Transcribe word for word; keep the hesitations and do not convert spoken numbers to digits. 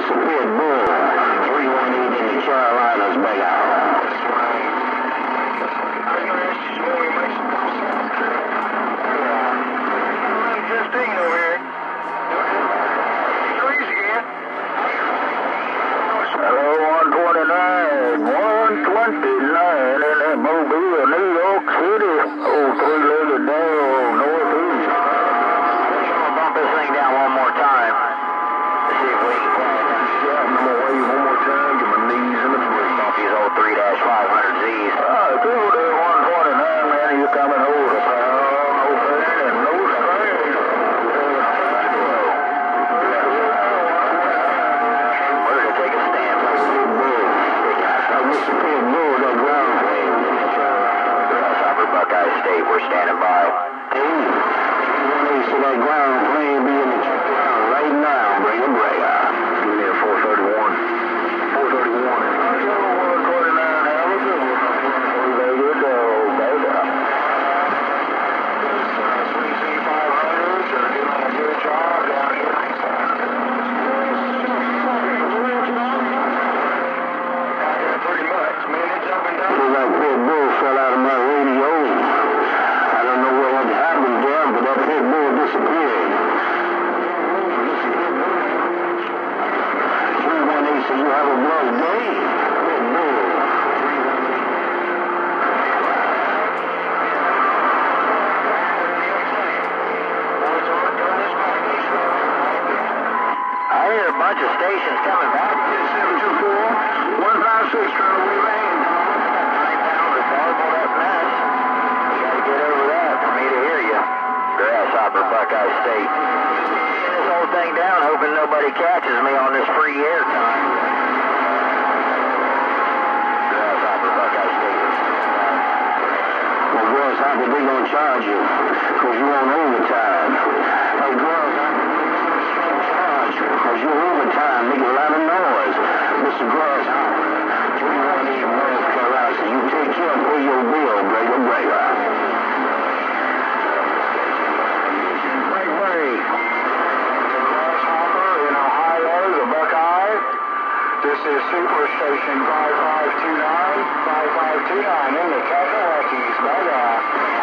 a pit bull. three one eight in the Carolinas, big out. fifteen over here. Threes again. Hello, one twenty-nine, one twenty-nine in Mobile, New York City. Oh, three-legged down, northeast. I'm going to bump this thing down one more time. Let's see if we can play it. Yeah, I'm going to wave one more time, get my knees in the three. Bump these old three dash five hundred Z's. Ah, people there, one twenty-nine, man, you coming over the pound, no pain and no strain. We're going to take a stand. I wish the pit bull, that ground plane. Grasshopper, Buckeye State, we're standing by. Hey, one eight, so that ground plane be in the ground right now, bring a breaker. Give me a four thirty-one. four thirty-one. one twenty-nine, have a good one. There you go, baby. five hundreds are doing a good job down here. Pretty much, man, it's up and down. Feel like pit bull fell out of my radio. I don't know what had happened there, but that pit bull disappeared. three one eight, so you have a blood day. Pit bull. I hear a bunch of stations coming back. seven two four, one five six, trying to remain. Nine pounds of marble up mess. You gotta get over that for me to hear you. Grasshopper, Buckeye State. Get this whole thing down, hoping nobody catches me on this free air time. Grasshopper, Buckeye State. Well, Grasshopper, they gonna charge you, because you on overtime. Hey, Grasshopper, charge you, because you're overtime, making a lot of noise. Mister Grasshopper, three one eight North Carolina, so you take care and pay your bill, breaker, breaker. Break, break. Grasshopper in Ohio, the Buckeye. This is Superstation five five two nine, five five two nine in the Cackalackies. Bye-bye.